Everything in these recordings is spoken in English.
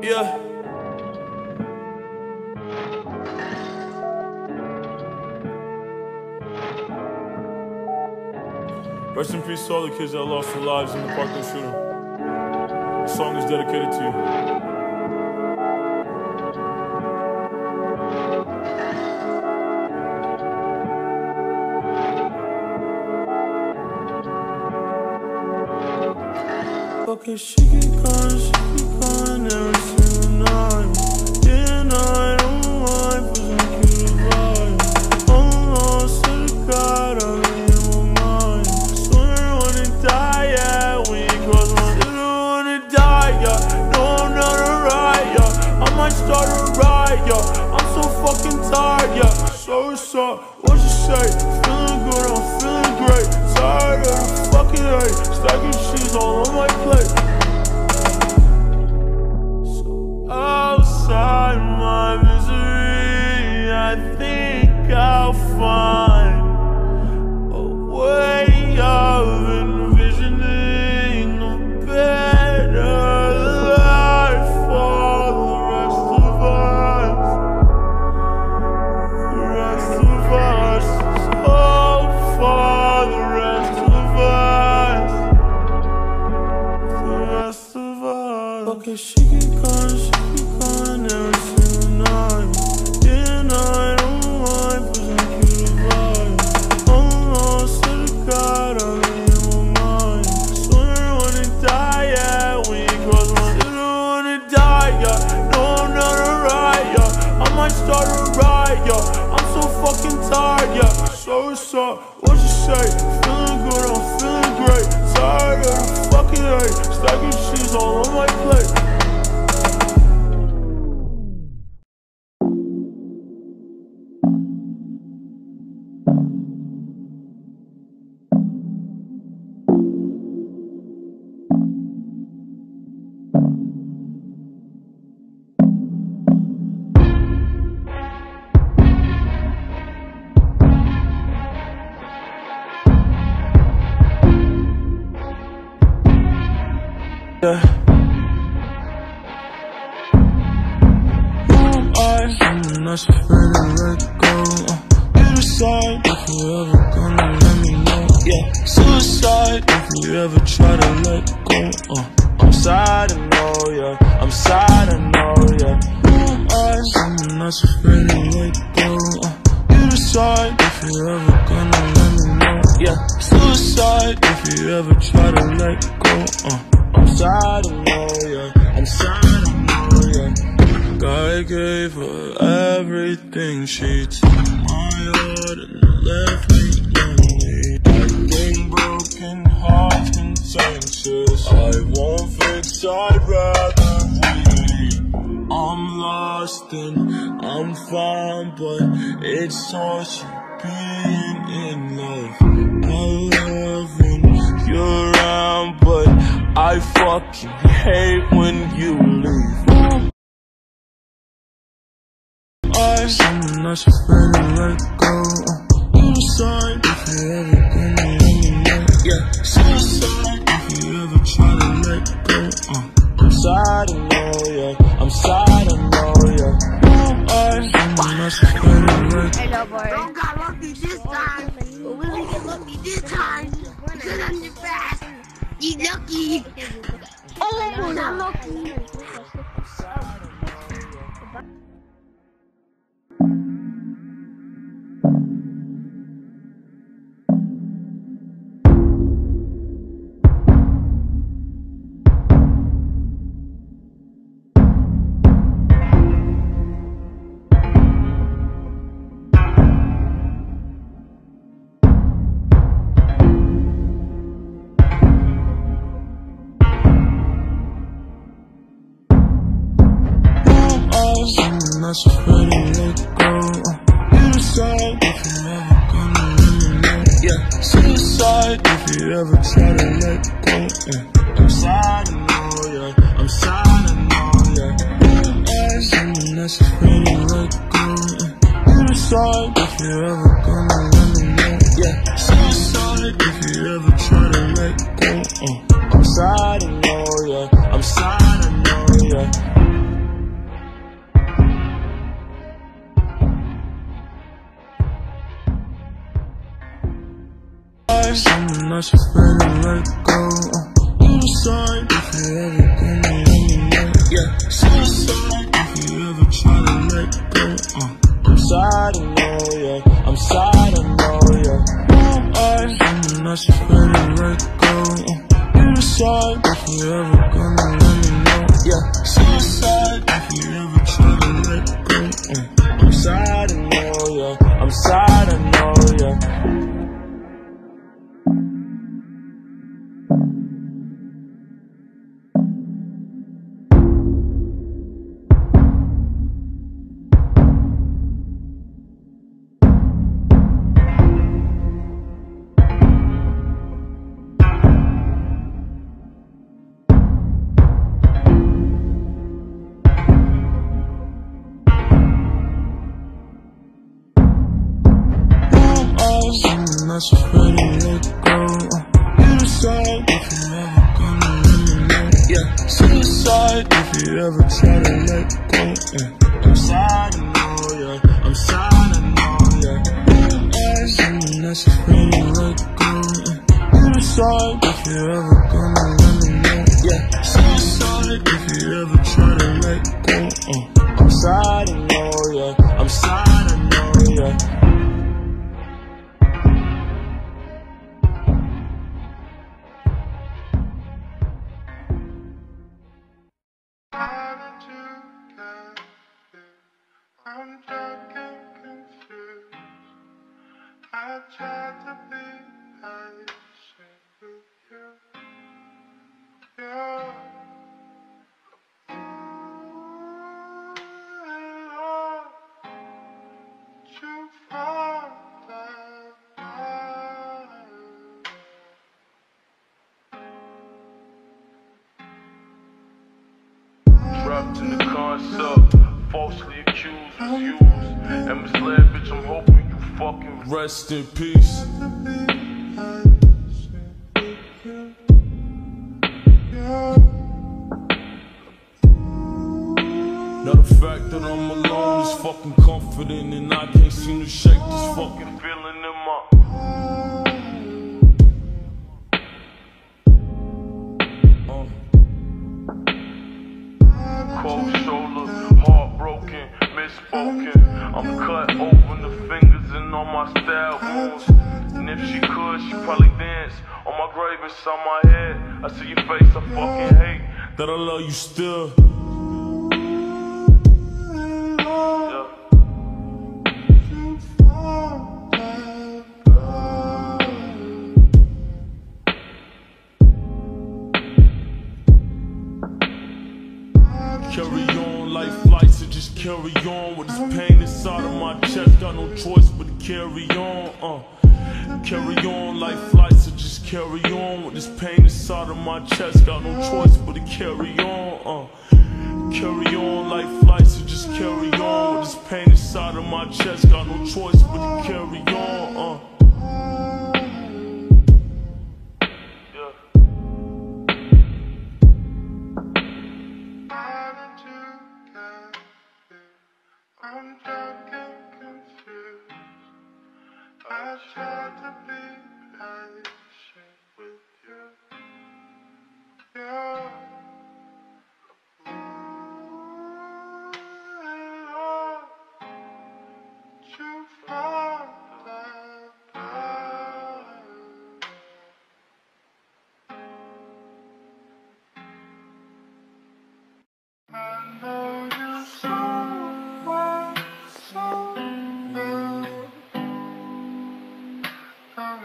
Yeah. Rest in peace to all the kids that lost their lives in the Parkland shooting. The song is dedicated to you. Okay, she keep calling every single night. Yeah, I don't mind pushing you to ride. Oh, lost to the God, I'm in my mind. Swear I wanna die, yeah. When you cross my lips, I wanna die, yeah. No, I'm not alright, yeah. I might start a riot, yeah. I'm so fucking tired, yeah. So what's up? What you say? Feeling good, I'm feeling great. Tired of the fucking hate. Stacking cheese all on my plate. So outside my misery, I think I'll find a way of envisioning a better life for the rest of us. The rest of us. So for the rest of us. The rest of us. Okay, she keep calling every single night. Yeah, I don't mind pushing you to ride. Oh, lost to the God, I'm in my mind. Swear I wanna die, yeah. When you cross my lips, I wanna die, yeah. No, I'm not alright, yeah. I might start a riot, yeah. I'm so fucking tired, yeah. So what's up? What you say? Feeling good, I'm feeling great. Tired of the fucking hate. Stacking cheese all on my plate. I'm not afraid to let go. You decide if you ever gonna let me know. Yeah, suicide if you ever try to let go. I'm sad, I know, yeah. I'm sad, I know, yeah. I'm not afraid to let go. You decide if you ever gonna let me know. Yeah, suicide if you ever try to let go. I'm sad, I know, yeah. I'm sad, I know, yeah. God gave her everything. She took my heart and left me lonely. I think broken hearts contentious. I won't fix, I'd rather leave. I'm lost and I'm fine, but it's torture being in love. I love when you're around, but I fucking hate when you leave. I'm not afraid to let go. You decide if you ever gonna let me know. Yeah, suicide if you ever try to let go. I'm sad, I know, yeah. I'm sad, I know, yeah. I'm not afraid to let go. Hello, boy. Don't got lucky this time, but we gonna get lucky this time. Because I'm the best. You lucky. Oh, not lucky. I'm not afraid to let go. You decide if you ever gonna let me know. Yeah, suicide if you ever try to let go. I'm sad, I know, yeah. I'm sad, I know, yeah. I'm not afraid to let go. You decide if you ever gonna let me know. Yeah, suicide if you ever try to let go. I'm sad, I know, yeah. I'm sad, I know, yeah. someone that's afraid to let go. You decide if you ever gonna let me know. Yeah, suicide if you ever try to let go. I'm sad, I know, yeah. I'm sad, I know, yeah. Someone that's afraid to let go. You decide if you ever gonna let me know. Yeah, suicide if you ever try to let go. I'm sad, I know, yeah. I'm sad, I know, yeah. Someone that's afraid to let go. You decide if you ever gonna let me know. Yeah, suicide if you ever try to let go. I'm sad, I know, yeah. I'm sad, I know, yeah. Someone that's afraid to let go. You decide if you ever gonna let me know. Yeah, suicide if you ever try to let go. I'm sad, I know, yeah. I'm sad, I know, yeah. I'm drunk and confused. I tried to be patient with you. Yeah. You found that trapped in the concept, falsely accused, misused, and misled, bitch. I'm hoping you fucking Rest in peace. Now the fact that I'm alone is fucking comforting, and I can't seem to shake this fucking feeling in my cold shoulder, heartbroken, misspoken. I'm cut open the fingers and on my stab wounds. And if she could, she'd probably dance on my grave inside my head. I see your face, I fucking hate that I love you still. Yeah. Carry on, life flights and just carry on with this pain inside of my chest. Got no choice but to carry on. Carry on, life flights and just carry on with this pain inside of my chest. Got no choice but to carry on. Carry on, life flights and just carry on with this pain inside of my chest. Got no choice but to carry on. I'm drunk and confused. I tried to be patient with you. Yeah. You found that I know you so well, so well.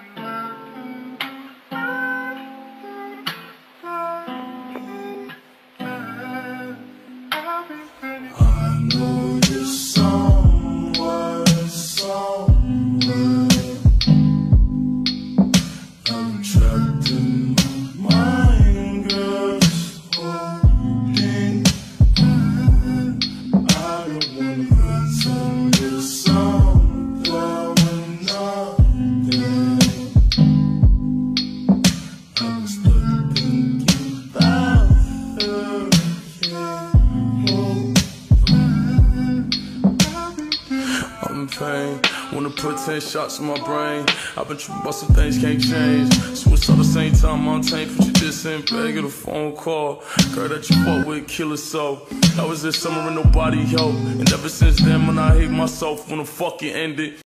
pain. Wanna put 10 shots in my brain. I've been tripping about some things can't change. Switch all the same time, Montaigne. Put you this in bag, get a phone call. Girl that you fuck with, kill her so. That was this summer and nobody helped. And ever since then, when I hate myself, when the fuck it ended.